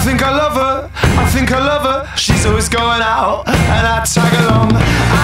think I love her, I think I love her. She's always going out and I tag along.